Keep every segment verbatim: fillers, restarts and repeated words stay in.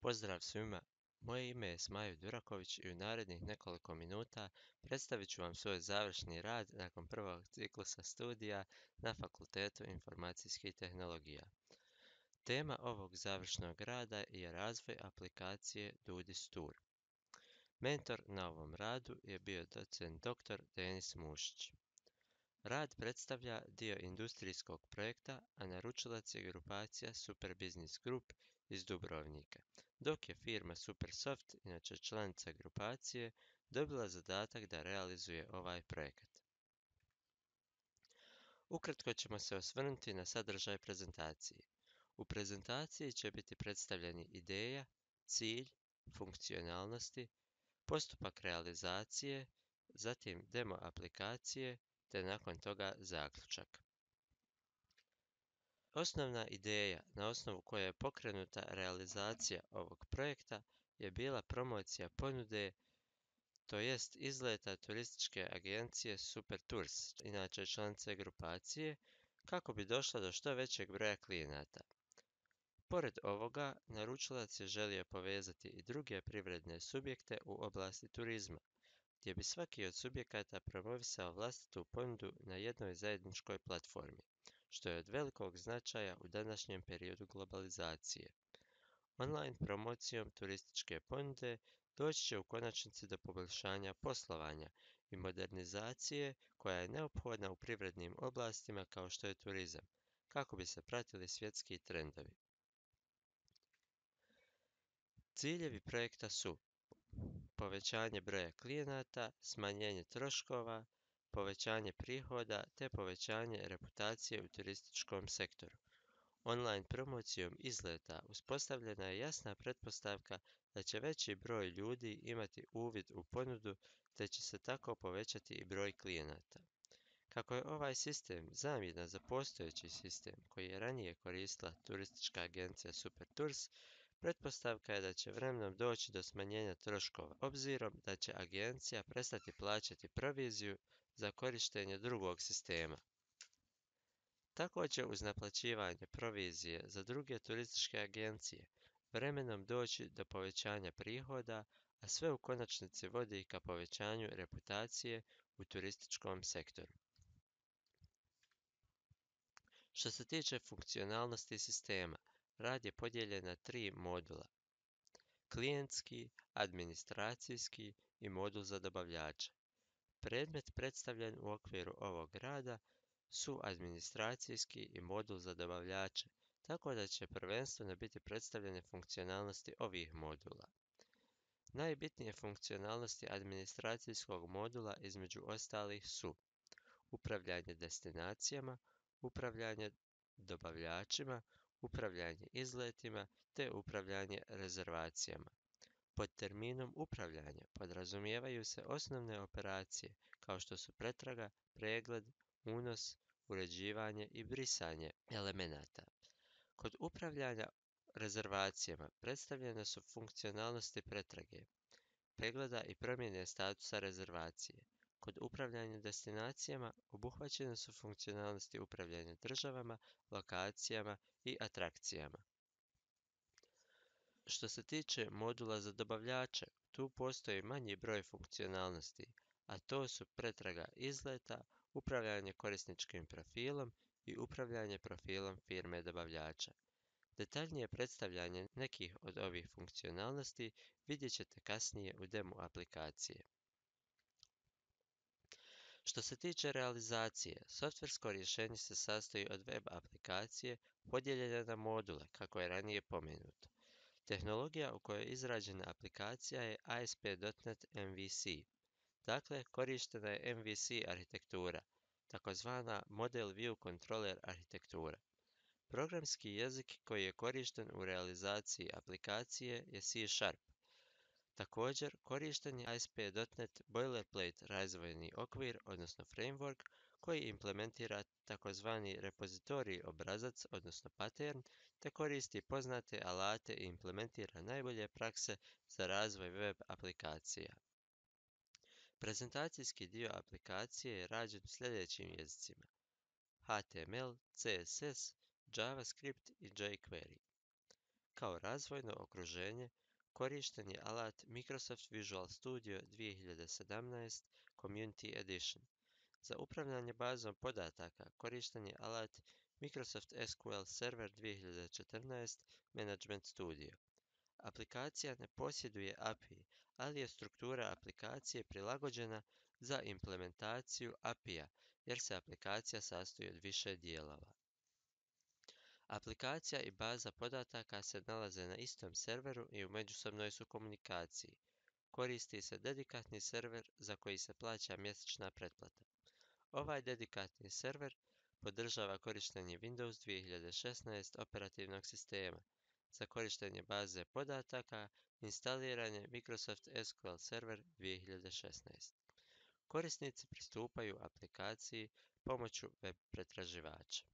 Pozdrav svima, moje ime je Smajo Duraković i u narednih nekoliko minuta predstavit ću vam svoj završni rad nakon prvog ciklusa studija na Fakultetu informacijskih tehnologija. Tema ovog završnog rada je razvoj aplikacije Dudi Stur. Mentor na ovom radu je bio docent doktor Denis Mušić. Rad predstavlja dio industrijskog projekta, a naručilac je grupacija Super Business Group iz Dubrovnika, dok je firma Supersoft, inače članica grupacije, dobila zadatak da realizuje ovaj projekat. Ukratko ćemo se osvrnuti na sadržaj prezentacije. U prezentaciji će biti predstavljeni ideja, cilj, funkcionalnosti, postupak realizacije, zatim demo aplikacije, te nakon toga zaključak. Osnovna ideja na osnovu koje je pokrenuta realizacija ovog projekta je bila promocija ponude, to jest izleta turističke agencije Super Tours, inače članice grupacije, kako bi došla do što većeg broja klijenata. Pored ovoga, naručilac je želio povezati i druge privredne subjekte u oblasti turizma, gdje bi svaki od subjekata promovisao vlastitu ponudu na jednoj zajedničkoj platformi, što je od velikog značaja u današnjem periodu globalizacije. Online promocijom turističke ponude doći će u konačnici do poboljšanja poslovanja i modernizacije koja je neophodna u privrednim oblastima kao što je turizam, kako bi se pratili svjetski trendovi. Ciljevi projekta su povećanje broja klijenata, smanjenje troškova, povećanje prihoda te povećanje reputacije u turističkom sektoru. Online promocijom izleta uspostavljena je jasna pretpostavka da će veći broj ljudi imati uvid u ponudu te će se tako povećati i broj klijenata. Kako je ovaj sistem zamjena za postojeći sistem koji je ranije koristila turistička agencija Super Tours, pretpostavka je da će vremenom doći do smanjenja troškova, obzirom da će agencija prestati plaćati proviziju za korištenje drugog sistema. Također, uz naplaćivanje provizije za druge turističke agencije, vremenom doći do povećanja prihoda, a sve u konačnici vodi ka povećanju reputacije u turističkom sektoru. Što se tiče funkcionalnosti sistema, rad je podijeljen na tri modula: klijentski, administracijski i modul za dobavljače. Predmet predstavljen u okviru ovog rada su administracijski i modul za dobavljače, tako da će prvenstveno biti predstavljene funkcionalnosti ovih modula. Najbitnije funkcionalnosti administracijskog modula između ostalih su upravljanje destinacijama, upravljanje dobavljačima, upravljanje izletima te upravljanje rezervacijama. Pod terminom upravljanja podrazumijevaju se osnovne operacije kao što su pretraga, pregled, unos, uređivanje i brisanje elemenata. Kod upravljanja rezervacijama predstavljene su funkcionalnosti pretrage, pregleda i promjene statusa rezervacije. Kod upravljanja destinacijama obuhvaćene su funkcionalnosti upravljanja državama, lokacijama i atrakcijama. Što se tiče modula za dobavljače, tu postoji manji broj funkcionalnosti, a to su pretraga izleta, upravljanje korisničkim profilom i upravljanje profilom firme dobavljača. Detaljnije predstavljanje nekih od ovih funkcionalnosti vidjet ćete kasnije u demo aplikacije. Što se tiče realizacije, softversko rješenje se sastoji od web aplikacije podijeljene na module, kako je ranije pomenuto. Tehnologija u kojoj je izrađena aplikacija je A S P dot net M V C. Dakle, korištena je M V C arhitektura, takozvana Model View Controller arhitektura. Programski jezik koji je korišten u realizaciji aplikacije je C Sharp. Također, korišten je A S P dot net Boilerplate razvojni okvir, odnosno framework, koji implementira takozvani repozitorij obrazac, odnosno pattern, te koristi poznate alate i implementira najbolje prakse za razvoj web aplikacija. Prezentacijski dio aplikacije je rađen u sljedećim jezicima: H T M L, C S S, JavaScript i jQuery. Kao razvojno okruženje korišten je alat Microsoft Visual Studio dvije hiljade sedamnaest Community Edition. Za upravljanje bazom podataka korišten je alat Microsoft S Q L Server dvije hiljade četrnaest Management Studio. Aplikacija ne posjeduje A P I, ali je struktura aplikacije prilagođena za implementaciju A P I-a, jer se aplikacija sastoji od više dijelova. Aplikacija i baza podataka se nalaze na istom serveru i u međusobnoj su komunikaciji. Koristi se dedikatni server za koji se plaća mjesečna pretplata. Ovaj dedikatni server podržava korištenje Windows dvije hiljade šesnaest operativnog sistema. Za korištenje baze podataka instaliran je Microsoft S Q L Server dvije hiljade šesnaest. Korisnici pristupaju aplikaciji pomoću web pretraživača.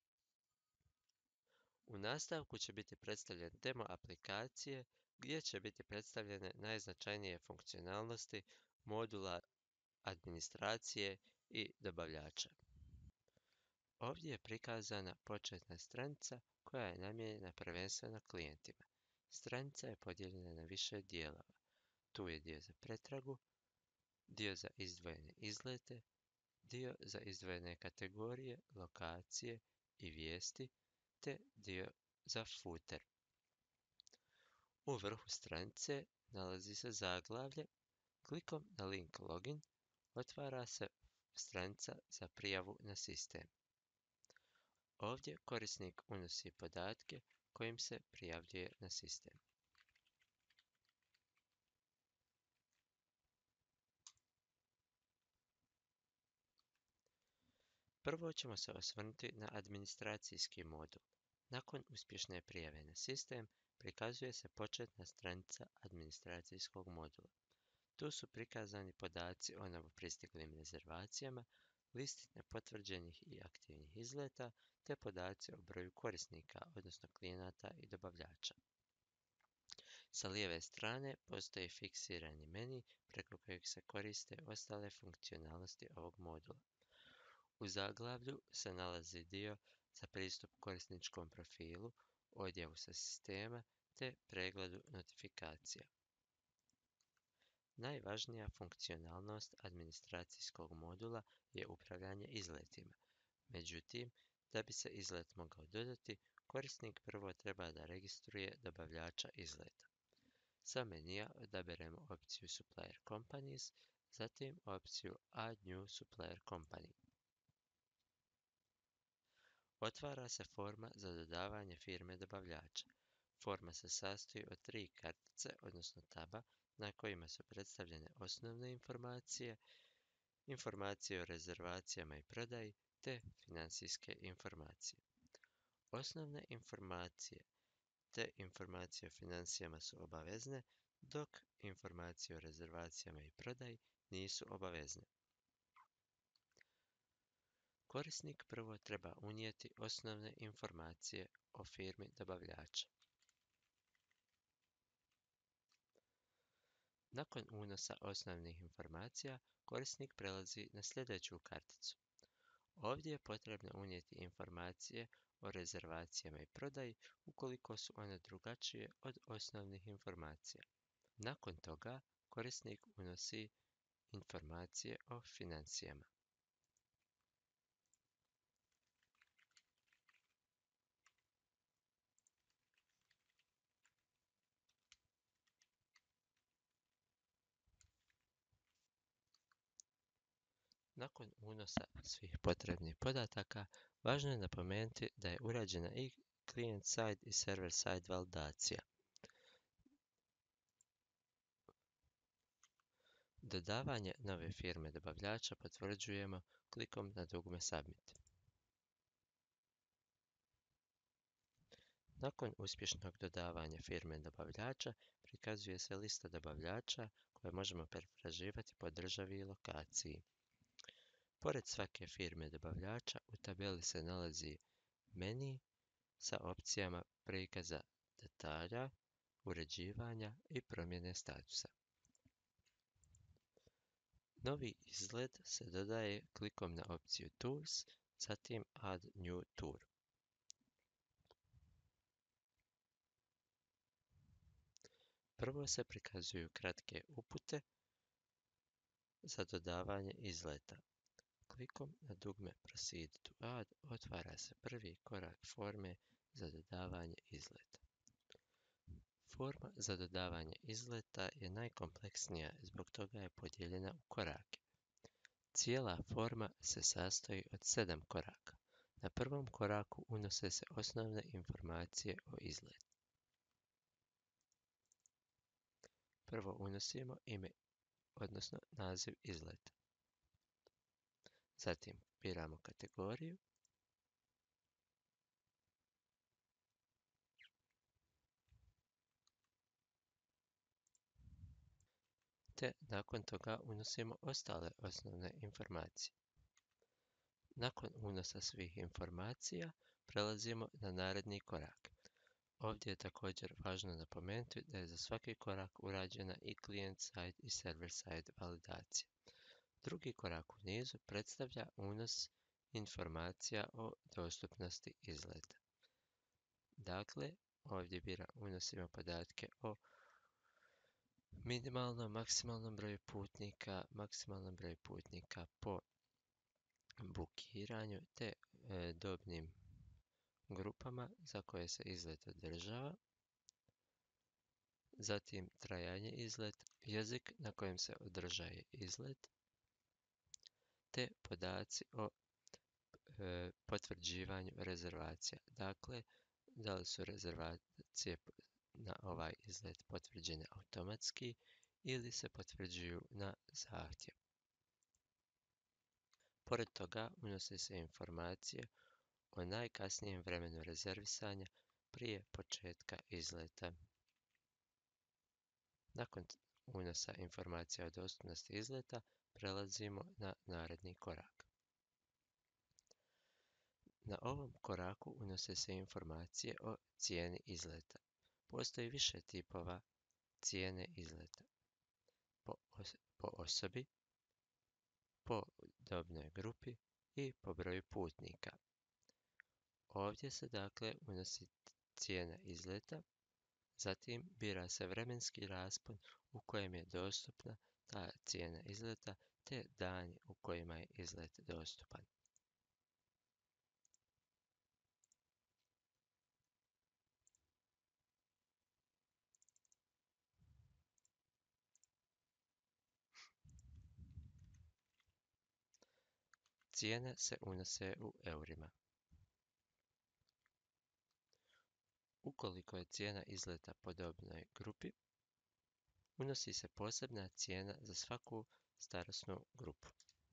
U nastavku će biti predstavljen demo aplikacije gdje će biti predstavljene najznačajnije funkcionalnosti modula administracije i dobavljača. Ovdje je prikazana početna stranica koja je namijenjena prvenstveno klijentima. Stranica je podijeljena na više dijelova. Tu je dio za pretragu, dio za izdvojene izlete, dio za izdvojene kategorije, lokacije i vijesti, te dio za footer. U vrhu stranice nalazi se zaglavlje. Klikom na link Login otvara se stranica za prijavu na sistem. Ovdje korisnik unosi podatke kojim se prijavljuje na sistem. Prvo ćemo se osvrnuti na administracijski modul. Nakon uspješne prijave na sistem, prikazuje se početna stranica administracijskog modula. Tu su prikazani podaci o novopristiglim rezervacijama, listi nepotvrđenih i aktivnih izleta, te podaci o broju korisnika, odnosno klijenata i dobavljača. Sa lijeve strane postoji fiksirani meni preko kojeg se koriste ostale funkcionalnosti ovog modula. U zaglavlju se nalazi dio za pristup korisničkom profilu, odjavu sa sistema te pregledu notifikacija. Najvažnija funkcionalnost administracijskog modula je upravljanje izletima. Međutim, da bi se izlet mogao dodati, korisnik prvo treba da registruje dobavljača izleta. Sa menija odaberemo opciju Supplier Companies, zatim opciju Add New Supplier Company. Otvara se forma za dodavanje firme dobavljača. Forma se sastoji od tri kartice, odnosno taba, na kojima su predstavljene osnovne informacije, informacije o rezervacijama i prodaji, te financijske informacije. Osnovne informacije te informacije o financijama su obavezne, dok informacije o rezervacijama i prodaji nisu obavezne. Korisnik prvo treba unijeti osnovne informacije o firmi dobavljača. Nakon unosa osnovnih informacija, korisnik prelazi na sljedeću karticu. Ovdje je potrebno unijeti informacije o rezervacijama i prodaji ukoliko su one drugačije od osnovnih informacija. Nakon toga, korisnik unosi informacije o financijama. Nakon unosa svih potrebnih podataka, važno je napomenuti da je urađena i client-side i server-side validacija. Dodavanje nove firme dobavljača potvrđujemo klikom na dugme Submit. Nakon uspješnog dodavanja firme dobavljača, prikazuje se lista dobavljača koje možemo pretraživati po državi i lokaciji. Pored svake firme dobavljača u tabeli se nalazi meni sa opcijama prikaza detalja, uređivanja i promjene statusa. Novi izgled se dodaje klikom na opciju Tools, zatim Add New Tour. Prvo se prikazuju kratke upute za dodavanje izleta. Klikom na dugme Proceed to add otvara se prvi korak forme za dodavanje izleta. Forma za dodavanje izleta je najkompleksnija, zbog toga je podijeljena u korake. Cijela forma se sastoji od sedam koraka. Na prvom koraku unose se osnovne informacije o izletu. Prvo unosimo ime, odnosno naziv izleta. Zatim biramo kategoriju. Te nakon toga unosimo ostale osnovne informacije. Nakon unosa svih informacija prelazimo na naredni korak. Ovdje je također važno napomenuti da je za svaki korak urađena i client-side i server-side validacija. Drugi korak u nizu predstavlja unos informacija o dostupnosti izleta. Dakle, ovdje bira, unosimo podatke o minimalnom, maksimalnom broju putnika, maksimalnom broju putnika po bukiranju te e, dobnim grupama za koje se izlet održava, zatim trajanje izleta, jezik na kojem se održaje izlet, te podaci o e, potvrđivanju rezervacija. Dakle, da li su rezervacije na ovaj izlet potvrđene automatski ili se potvrđuju na zahtjev. Pored toga unose se informacije o najkasnijem vremenu rezervisanja prije početka izleta. Nakon unosa informacija o dostupnosti izleta prelazimo na naredni korak. Na ovom koraku unose se informacije o cijeni izleta. Postoji više tipova cijene izleta. Po, os po osobi, po dobnoj grupi i po broju putnika. Ovdje se dakle unosi cijena izleta, zatim bira se vremenski raspon u kojem je dostupna ta cijena izleta te dani u kojima je izlet dostupan. Cijene se unose u eurima. Ukoliko je cijena izleta po dobnoj grupi, unosi se posebna cijena za svaku starosnu grupu.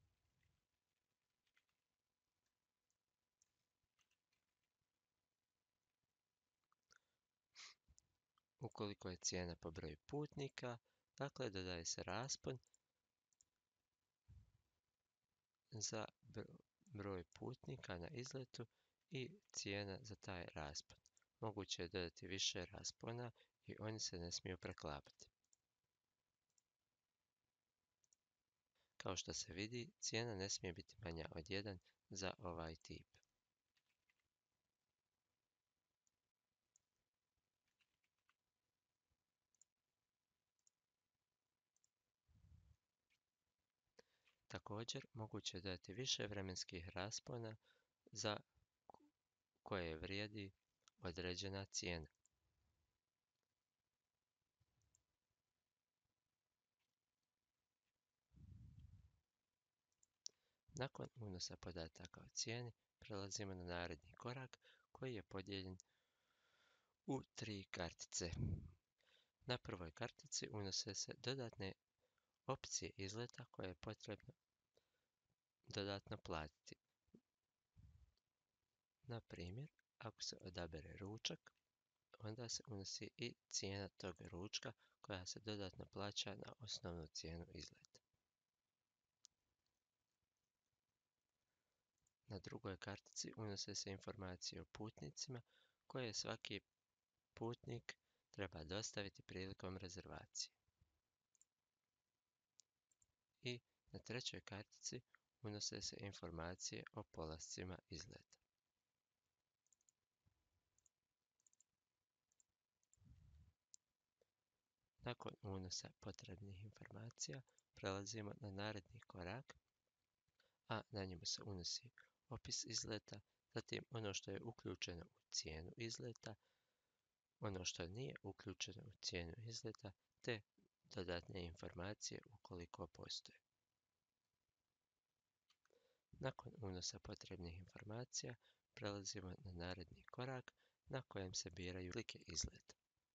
Ukoliko je cijena po broju putnika, dakle dodaje se raspon za broj putnika na izletu i cijena za taj raspon. Moguće je dodati više raspona i oni se ne smiju preklapati. Kao što se vidi, cijena ne smije biti manja od jedan za ovaj tip. Također, moguće je dodati više vremenskih raspona za koje vrijedi određena cijena. Nakon unosa podataka o cijeni, prelazimo na naredni korak koji je podijeljen u tri kartice. Na prvoj kartici unose se dodatne opcije izleta koje je potrebno dodatno platiti. Na primjer, ako se odabere ručak, onda se unosi i cijena tog ručka koja se dodatno plaća na osnovnu cijenu izleta. Na drugoj kartici unose se informacije o putnicima koje svaki putnik treba dostaviti prilikom rezervacije. I na trećoj kartici unose se informacije o polascima izleta. Nakon unosa potrebnih informacija, prelazimo na naredni korak, a na njemu se unosi opis izleta, zatim ono što je uključeno u cijenu izleta, ono što nije uključeno u cijenu izleta, te dodatne informacije ukoliko postoje. Nakon unosa potrebnih informacija, prelazimo na naredni korak na kojem se biraju slike izleta.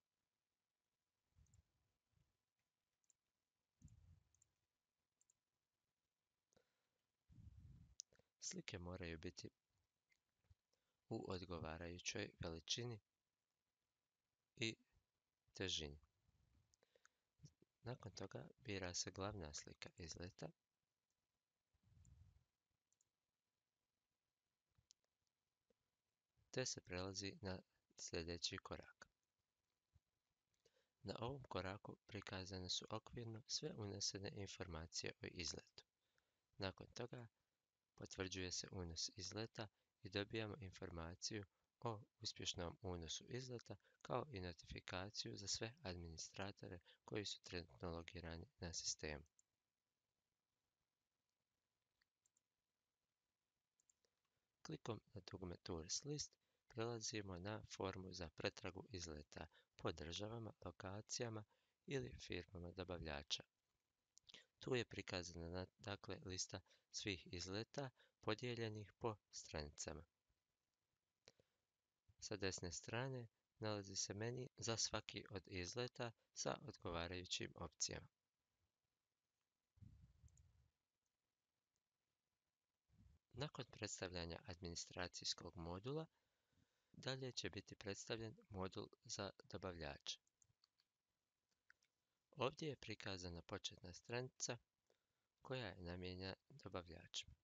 Slike moraju biti u odgovarajućoj veličini i težini. Nakon toga bira se glavna slika izleta. Te se prelazi na sljedeći korak. Na ovom koraku prikazane su okvirno sve unesene informacije o izletu. Nakon toga potvrđuje se unos izleta i dobijamo informaciju o uspješnom unosu izleta kao i notifikaciju za sve administratore koji su trenutno logirani na sistemu. Klikom na dugme Tours List prelazimo na formu za pretragu izleta po državama, lokacijama ili firmama dobavljača. Tu je prikazana dakle lista svih izleta podijeljenih po stranicama. Sa desne strane nalazi se meni za svaki od izleta sa odgovarajućim opcijama. Nakon predstavljanja administracijskog modula, dalje će biti predstavljen modul za dobavljače. Ovdje je prikazana početna stranica koja je namijenjena dobavljačima.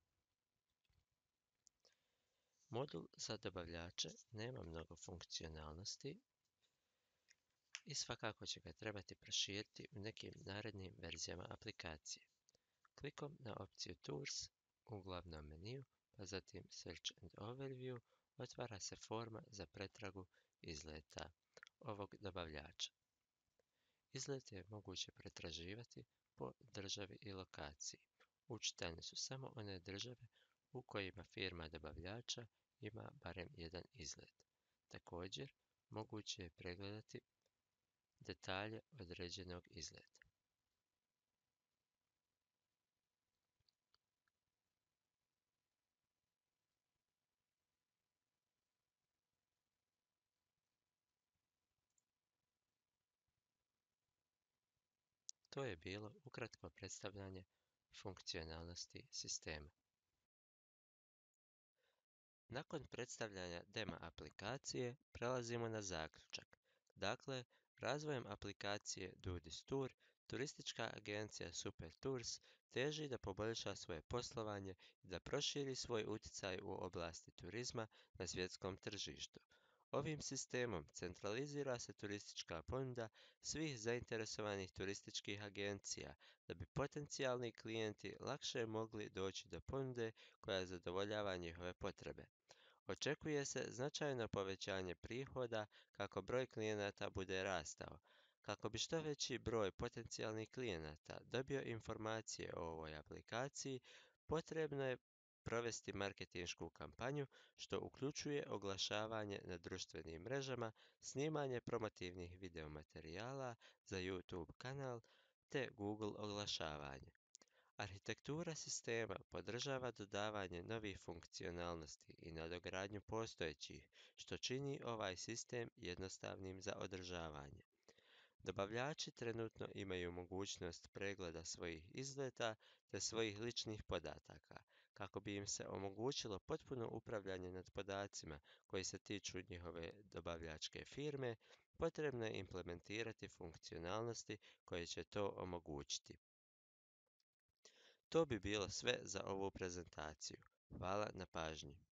Modul za dobavljače nema mnogo funkcionalnosti i svakako će ga trebati proširiti u nekim narednim verzijama aplikacije. Klikom na opciju Tours u glavnom meniju, pa zatim Search and Overview, otvara se forma za pretragu izleta ovog dobavljača. Izlet je moguće pretraživati po državi i lokaciji. Učitane su samo one države u kojima firma dobavljača ima barem jedan izlet. Također, moguće je pregledati detalje određenog izleta. To je bilo ukratko predstavljanje funkcionalnosti sistema. Nakon predstavljanja demo aplikacije, prelazimo na zaključak. Dakle, razvojem aplikacije Dudis Tour, turistička agencija Super Tours teži da poboljša svoje poslovanje i da proširi svoj utjecaj u oblasti turizma na svjetskom tržištu. Ovim sistemom centralizira se turistička ponuda svih zainteresovanih turističkih agencija da bi potencijalni klijenti lakše mogli doći do ponude koja zadovoljava njihove potrebe. Očekuje se značajno povećanje prihoda kako broj klijenata bude rastao. Kako bi što veći broj potencijalnih klijenata dobio informacije o ovoj aplikaciji, potrebno je provesti marketinšku kampanju, što uključuje oglašavanje na društvenim mrežama, snimanje promotivnih videomaterijala za YouTube kanal te Google oglašavanje. Arhitektura sistema podržava dodavanje novih funkcionalnosti i nadogradnju postojećih, što čini ovaj sistem jednostavnim za održavanje. Dobavljači trenutno imaju mogućnost pregleda svojih izleta te svojih ličnih podataka, kako bi im se omogućilo potpuno upravljanje nad podacima koji se tiču njihove dobavljačke firme. Potrebno je implementirati funkcionalnosti koje će to omogućiti. To bi bilo sve za ovu prezentaciju. Hvala na pažnji.